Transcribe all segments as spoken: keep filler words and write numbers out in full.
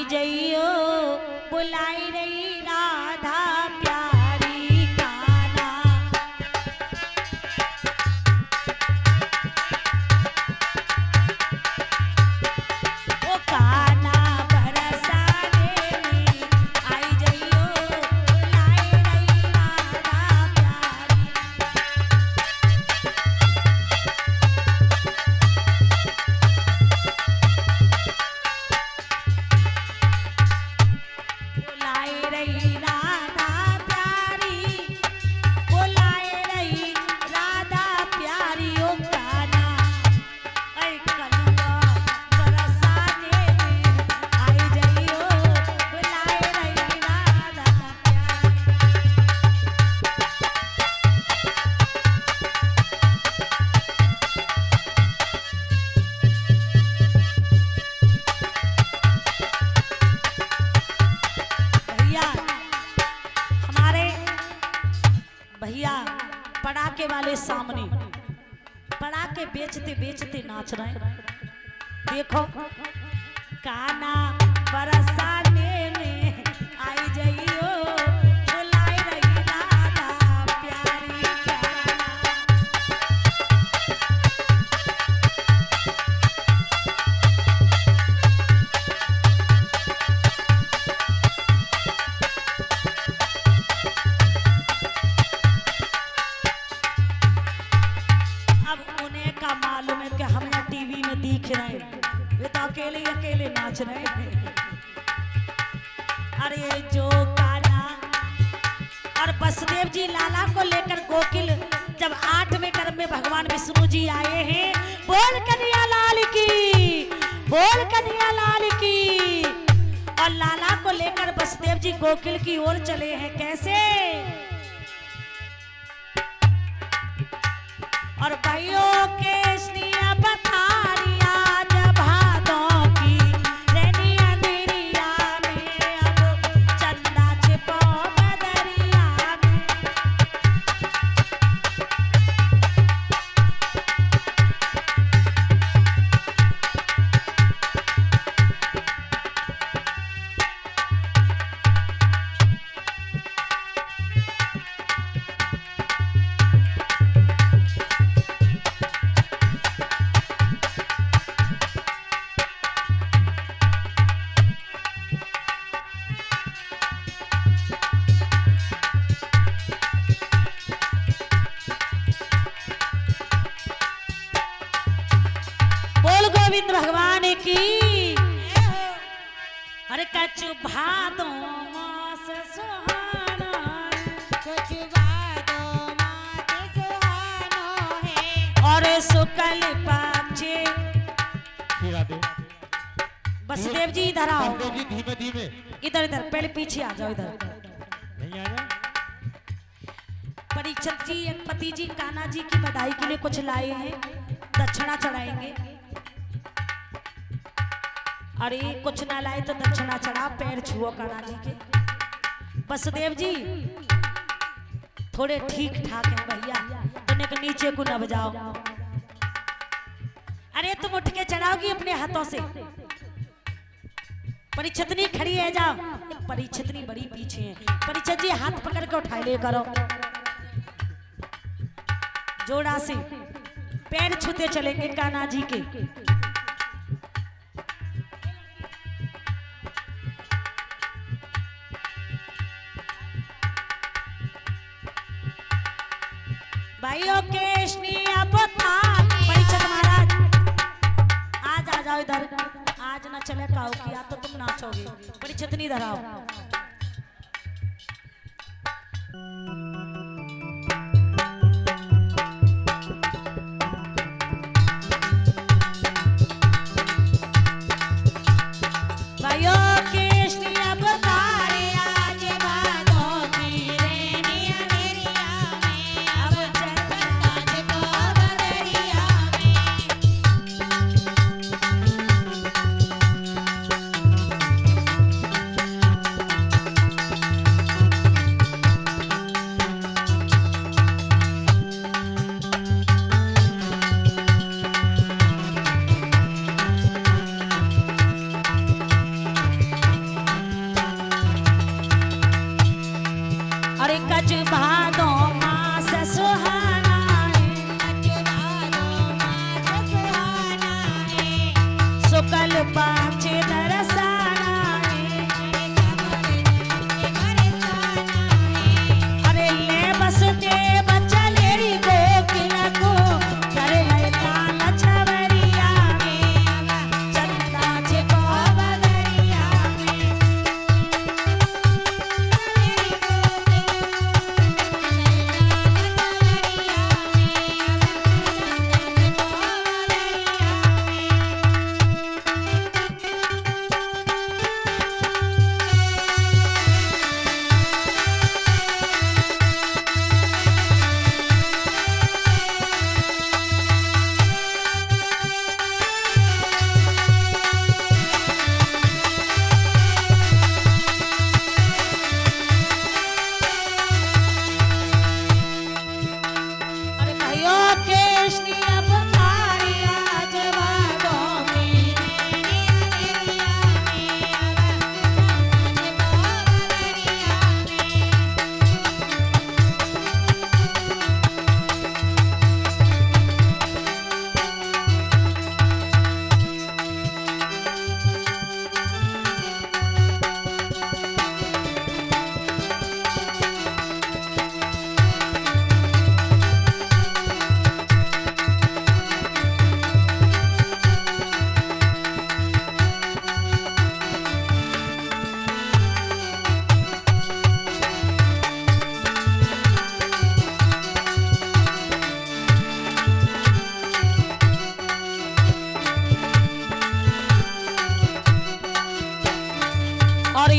जइयो बुलाई रही राधा प्यारी काना। ओ काना बरसाने में आई जइयो बुलाई रही राधा प्यारी। बुलाए रही राधा प्यारी, बुलाए रही राधा प्यारी। ओ काना ऐ कलुआ बरसाने में आई जइयो बुलाए रही राधा प्यारी। भैया हमारे भैया पड़ाके वाले सामने पड़ाके बेचते बेचते नाच रहे हैं। देखो काना बरसाने में आई जइयो बुलाई रही राधा प्यारी काना। अब उन्हें का मालूम है कि हम यहाँ टीवी में दिख रहे हैं, वे तो अकेले अकेले नाच रहे हैं। अरे जो काना और वसुदेव जी लाला को लेकर गोकुल जब आठवें गर्भ में भगवान विष्णु जी आए हैं, बोल कन्हैया लाल की, बोल कन्हैया लाल की। और लाला को लेकर वसुदेव जी गोकुल की ओर चले हैं। कैसे? और भाइयों के स्नेह पथारिया जब भादों की रैनी अंधेरिया में, अब चंदा छिपो बदरिया में। बोल गोविंद भगवान की। अरे कछु भादो मास सुहाना, कछु भादो मास सुहाना है। और शुक्ल पक्षे वसुदेव जी इधर आओ, धीमे धीमे इधर इधर पहले पीछे आ जाओ, इधर नहीं आया। परीक्षित जी एक पति जी कान्हा जी की बधाई के लिए कुछ लाए हैं, दक्षिणा चढ़ाएंगे। अरे कुछ ना लाए तो दक्षिणा चढ़ा, पैर छुओ कान्हा जी के। वसुदेव जी थोड़े ठीक ठाक हैं भैया, तुमने के नीचे को न बजाओ। अरे तुम उठ के चढ़ाओगी अपने हाथों से। परीक्षितनी खड़ी है, जाओ। परीक्षितनी बड़ी पीछे है। परीक्षित जी हाथ पकड़ के उठा ले करो, जोड़ा से पैर छूते चलेंगे कान्हा जी के। भाइयों के स्नेह पथार। परीक्षित महाराज आज आ जाओ इधर, आज ना चले काऊ किया तो तुम नाचोगे। परीक्षित नहीं धराओ। भाइयों के स्नेह पथार, आज भादों की रैनी अंधेरिया में, अब चंदा छिपो बदरिया में।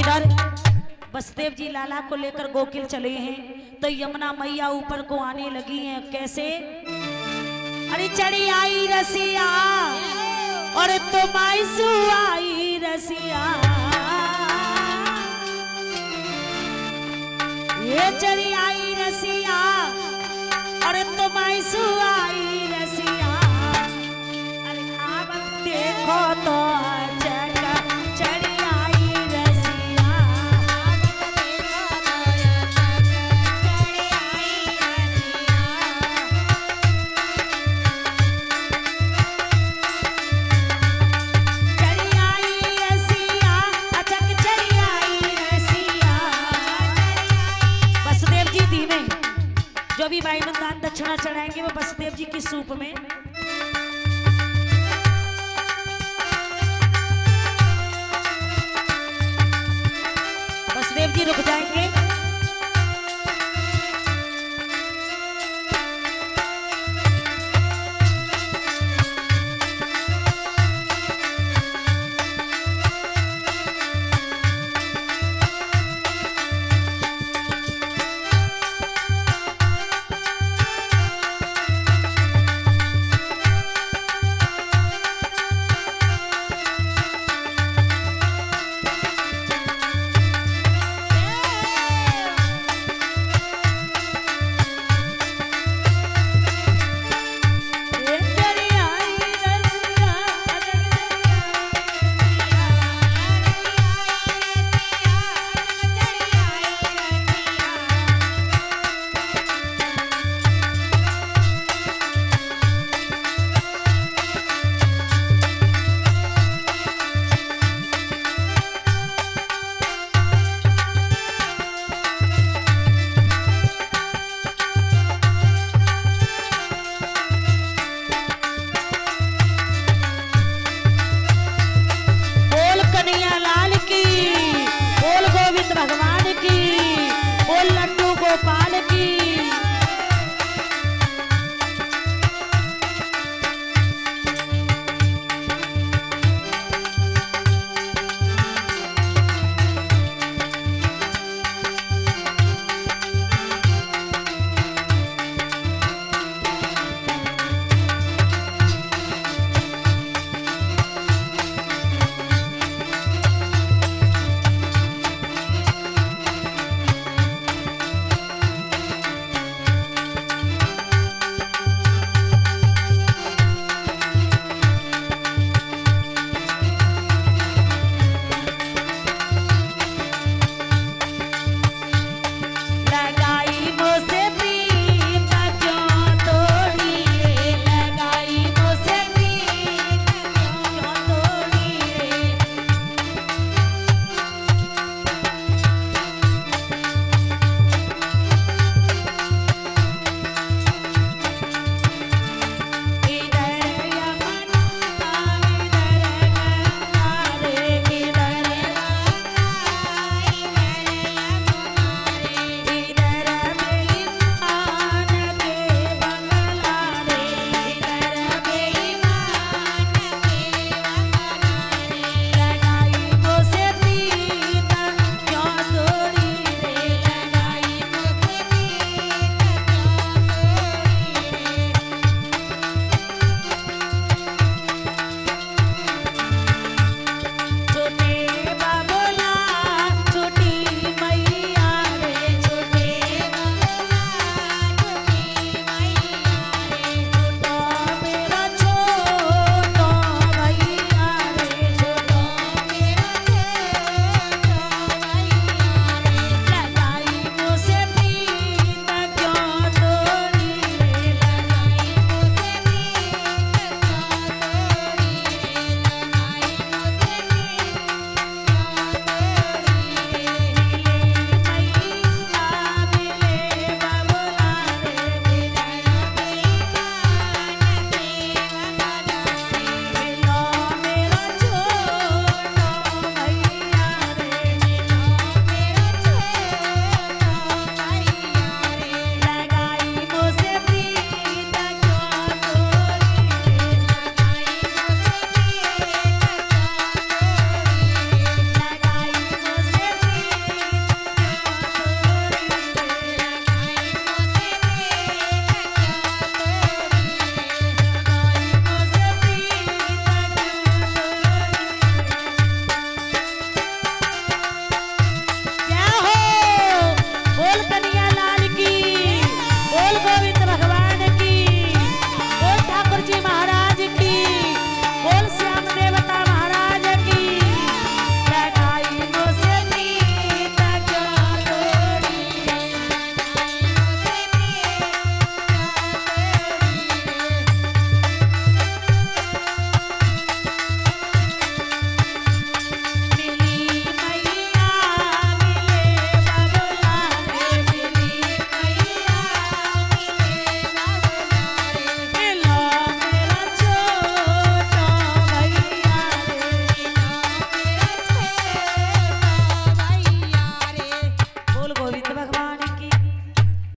इधर वसुदेव जी लाला को लेकर गोकुल चले हैं तो यमुना मैया ऊपर को आने लगी हैं। कैसे? अरे चढ़ी आई रसिया और तुम आईसु आई रसिया, ये चढ़ी आई रसिया और तुम आईसु आई रसिया। अरे अब देखो तो जगा चढ़ी आई रसिया, चढ़ी आई रसिया, अचक चढ़ी आई रसिया। वसुदेव जी धीमे जो भी भाई दान दक्षिणा चढ़ाएंगे वो वसुदेव जी की सूप में। वसुदेव जी रुक जाएंगे।